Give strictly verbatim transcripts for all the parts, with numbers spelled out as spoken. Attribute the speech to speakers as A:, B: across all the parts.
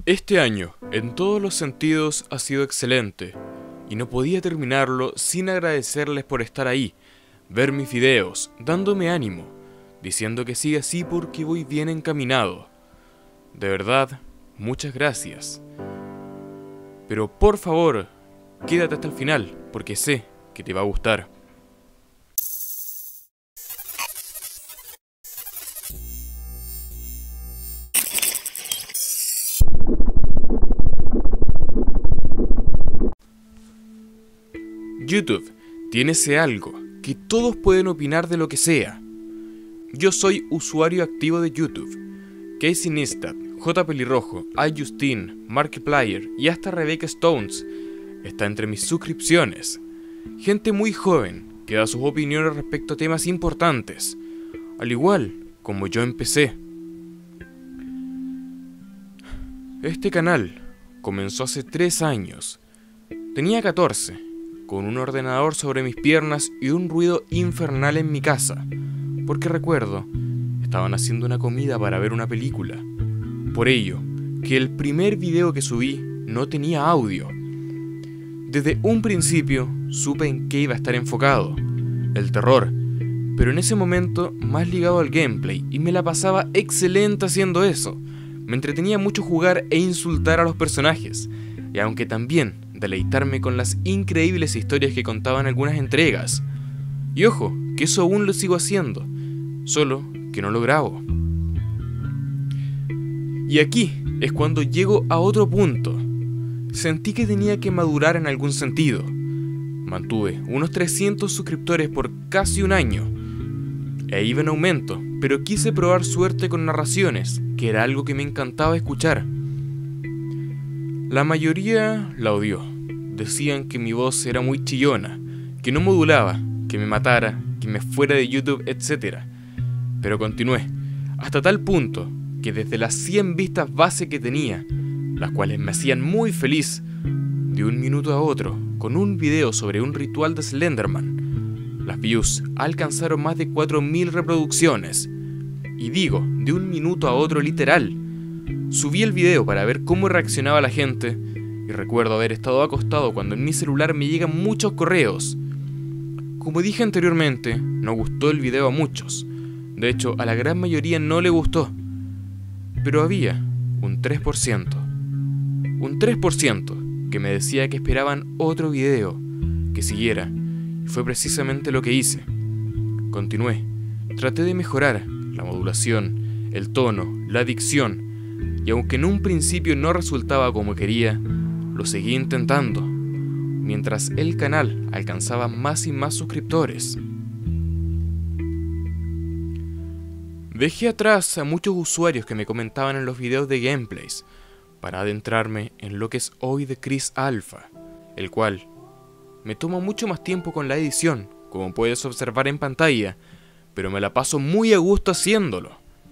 A: Este año, en todos los sentidos, ha sido excelente, y no podía terminarlo sin agradecerles por estar ahí, ver mis videos, dándome ánimo, diciendo que siga así porque voy bien encaminado. De verdad, muchas gracias. Pero por favor, quédate hasta el final, porque sé que te va a gustar. YouTube tiene ese algo, que todos pueden opinar de lo que sea. Yo soy usuario activo de YouTube. Casey Neistat, J. Pelirrojo, iJustine, Markiplier y hasta Rebecca Stones está entre mis suscripciones. Gente muy joven que da sus opiniones respecto a temas importantes, al igual como yo empecé. Este canal comenzó hace tres años. Tenía catorce, con un ordenador sobre mis piernas y un ruido infernal en mi casa, porque recuerdo, estaban haciendo una comida para ver una película. Por ello, que el primer video que subí no tenía audio. Desde un principio supe en qué iba a estar enfocado, el terror, pero en ese momento más ligado al gameplay, y me la pasaba excelente haciendo eso. Me entretenía mucho jugar e insultar a los personajes, y aunque también deleitarme con las increíbles historias que contaban algunas entregas. Y ojo, que eso aún lo sigo haciendo, solo que no lo grabo. Y aquí es cuando llego a otro punto. Sentí que tenía que madurar en algún sentido. Mantuve unos trescientos suscriptores por casi un año, e iba en aumento, pero quise probar suerte con narraciones, que era algo que me encantaba escuchar. La mayoría la odió. Decían que mi voz era muy chillona, que no modulaba, que me matara, que me fuera de YouTube, etcétera. Pero continué, hasta tal punto que desde las cien vistas base que tenía, las cuales me hacían muy feliz, de un minuto a otro, con un video sobre un ritual de Slenderman, las views alcanzaron más de cuatro mil reproducciones. Y digo, de un minuto a otro literal. Subí el video para ver cómo reaccionaba la gente, y recuerdo haber estado acostado cuando en mi celular me llegan muchos correos. Como dije anteriormente, no gustó el video a muchos. De hecho, a la gran mayoría no le gustó. Pero había un tres por ciento. Un tres por ciento que me decía que esperaban otro video, que siguiera, y fue precisamente lo que hice. Continué. Traté de mejorar la modulación, el tono, la dicción, y aunque en un principio no resultaba como quería, lo seguí intentando, mientras el canal alcanzaba más y más suscriptores. Dejé atrás a muchos usuarios que me comentaban en los videos de gameplays, para adentrarme en lo que es hoy The Chris Alpha, el cual me toma mucho más tiempo con la edición, como puedes observar en pantalla, pero me la paso muy a gusto haciéndolo.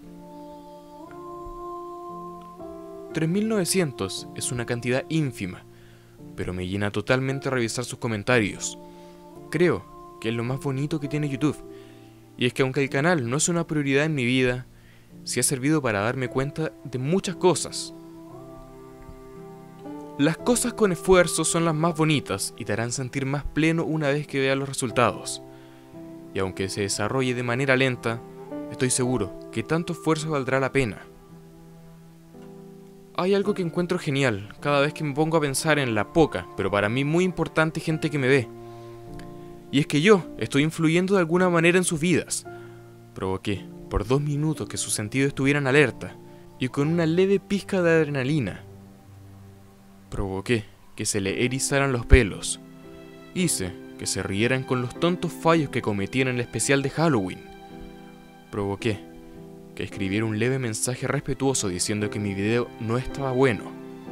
A: tres mil novecientos es una cantidad ínfima, pero me llena totalmente revisar sus comentarios. Creo que es lo más bonito que tiene YouTube, y es que aunque el canal no es una prioridad en mi vida, sí ha servido para darme cuenta de muchas cosas. Las cosas con esfuerzo son las más bonitas y te harán sentir más pleno una vez que veas los resultados. Y aunque se desarrolle de manera lenta, estoy seguro que tanto esfuerzo valdrá la pena. Hay algo que encuentro genial cada vez que me pongo a pensar en la poca, pero para mí muy importante gente que me ve. Y es que yo estoy influyendo de alguna manera en sus vidas. Provoqué por dos minutos que sus sentidos estuvieran alerta y con una leve pizca de adrenalina. Provoqué que se le erizaran los pelos. Hice que se rieran con los tontos fallos que cometían en el especial de Halloween. Provoqué que escribiera un leve mensaje respetuoso diciendo que mi video no estaba bueno.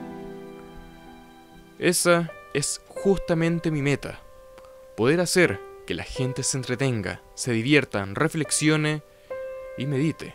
A: Esa es justamente mi meta. Poder hacer que la gente se entretenga, se divierta, reflexione y medite.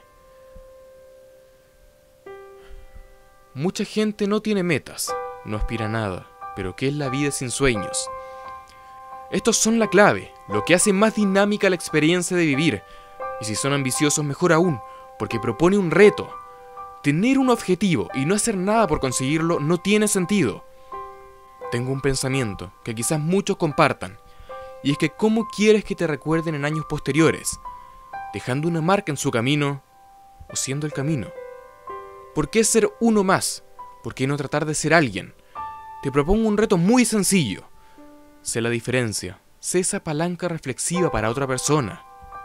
A: Mucha gente no tiene metas, no aspira a nada, pero ¿qué es la vida sin sueños? Estos son la clave, lo que hace más dinámica la experiencia de vivir. Y si son ambiciosos, mejor aún, porque propone un reto. Tener un objetivo y no hacer nada por conseguirlo no tiene sentido. Tengo un pensamiento que quizás muchos compartan, y es que ¿cómo quieres que te recuerden en años posteriores? ¿Dejando una marca en su camino o siendo el camino? ¿Por qué ser uno más? ¿Por qué no tratar de ser alguien? Te propongo un reto muy sencillo. Sé la diferencia, sé esa palanca reflexiva para otra persona.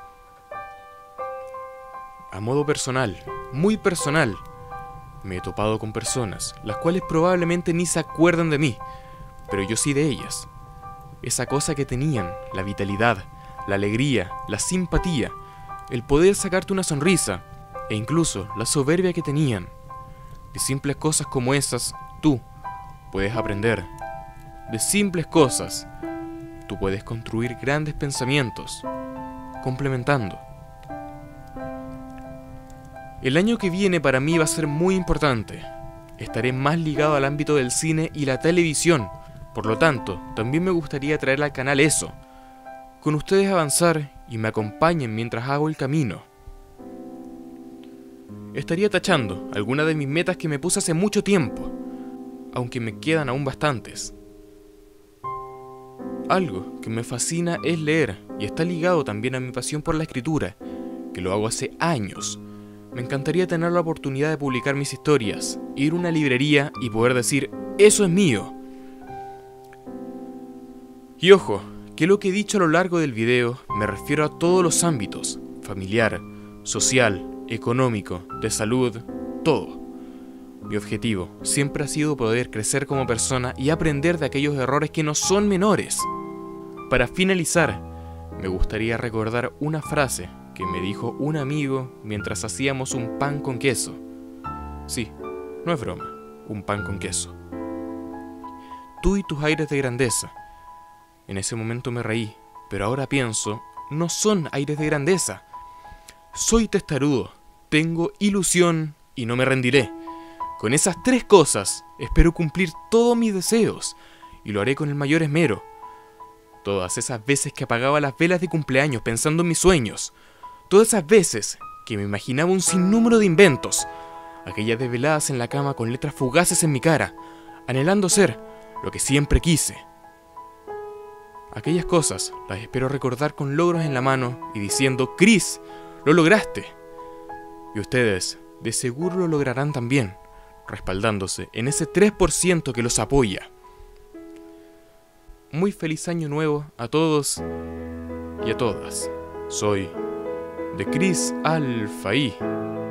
A: A modo personal, muy personal, me he topado con personas, las cuales probablemente ni se acuerdan de mí, pero yo sí de ellas. Esa cosa que tenían, la vitalidad, la alegría, la simpatía, el poder sacarte una sonrisa, e incluso la soberbia que tenían. De simples cosas como esas, tú puedes aprender. De simples cosas, tú puedes construir grandes pensamientos, complementando. El año que viene para mí va a ser muy importante. Estaré más ligado al ámbito del cine y la televisión. Por lo tanto, también me gustaría traer al canal eso. Con ustedes avanzar y me acompañen mientras hago el camino. Estaría tachando algunas de mis metas que me puse hace mucho tiempo, aunque me quedan aún bastantes. Algo que me fascina es leer y está ligado también a mi pasión por la escritura, que lo hago hace años. Me encantaría tener la oportunidad de publicar mis historias, ir a una librería y poder decir, ¡eso es mío! Y ojo, que lo que he dicho a lo largo del video me refiero a todos los ámbitos, familiar, social, económico, de salud, todo. Mi objetivo siempre ha sido poder crecer como persona y aprender de aquellos errores que no son menores. Para finalizar, me gustaría recordar una frase que me dijo un amigo mientras hacíamos un pan con queso. Sí, no es broma, un pan con queso. Tú y tus aires de grandeza. En ese momento me reí, pero ahora pienso, no son aires de grandeza. Soy testarudo, tengo ilusión y no me rendiré. Con esas tres cosas espero cumplir todos mis deseos y lo haré con el mayor esmero. Todas esas veces que apagaba las velas de cumpleaños pensando en mis sueños. Todas esas veces que me imaginaba un sinnúmero de inventos. Aquellas desveladas en la cama con letras fugaces en mi cara, anhelando ser lo que siempre quise. Aquellas cosas las espero recordar con logros en la mano y diciendo, Chris, lo lograste. Y ustedes de seguro lo lograrán también, respaldándose en ese tres por ciento que los apoya. Muy feliz año nuevo a todos y a todas. Soy de Chris Alfaí.